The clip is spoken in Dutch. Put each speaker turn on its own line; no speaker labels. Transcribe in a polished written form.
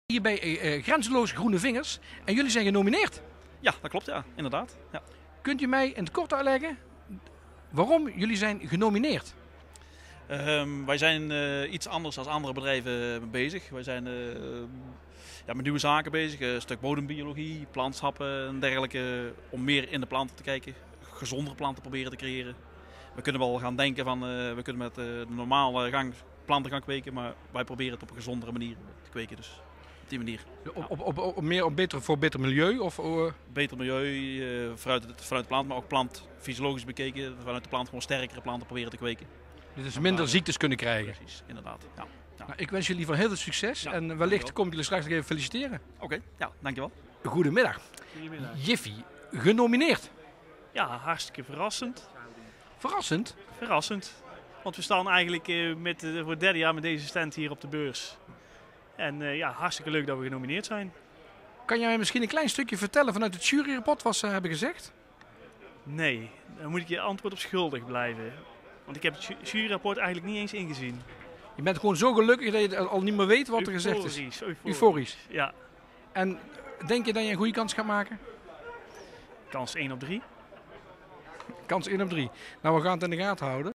Hier bij Grenzeloos Groene Vingers en jullie zijn genomineerd.
Ja, dat klopt, ja, inderdaad. Ja.
Kunt u mij in het kort uitleggen waarom jullie zijn genomineerd?
Wij zijn iets anders dan andere bedrijven bezig. Wij zijn met nieuwe zaken bezig, een stuk bodembiologie, plantschappen en dergelijke, om meer in de planten te kijken, gezondere planten proberen te creëren. We kunnen wel gaan denken van, we kunnen met de normale gang planten gaan kweken, maar wij proberen het op een gezondere manier te kweken. Dus op die manier.
Voor beter milieu? Of,
Beter milieu vanuit de plant, maar ook plant fysiologisch bekeken. Vanuit de plant gewoon sterkere planten proberen te kweken.
Dus minder ziektes kunnen krijgen.
Precies, inderdaad. Ja. Ja.
Nou, ik wens jullie van heel veel succes
Ja,
en wellicht kom ik jullie straks nog even feliciteren.
Oké, ja, dankjewel.
Goedemiddag.
Goedemiddag.
Jiffy, genomineerd.
Ja, hartstikke verrassend.
Verrassend.
Verrassend. Want we staan eigenlijk voor het derde jaar met deze stand hier op de beurs. En hartstikke leuk dat we genomineerd zijn.
Kan jij mij misschien een klein stukje vertellen vanuit het juryrapport wat ze hebben gezegd?
Nee, dan moet ik je antwoord op schuldig blijven. Want ik heb het juryrapport eigenlijk niet eens ingezien.
Je bent gewoon zo gelukkig dat je al niet meer weet wat er gezegd is. Euforisch.
Ja.
En denk je dat je een goede kans gaat maken?
Kans 1 op 3.
Kans 1 op 3. Nou, we gaan het in de gaten houden.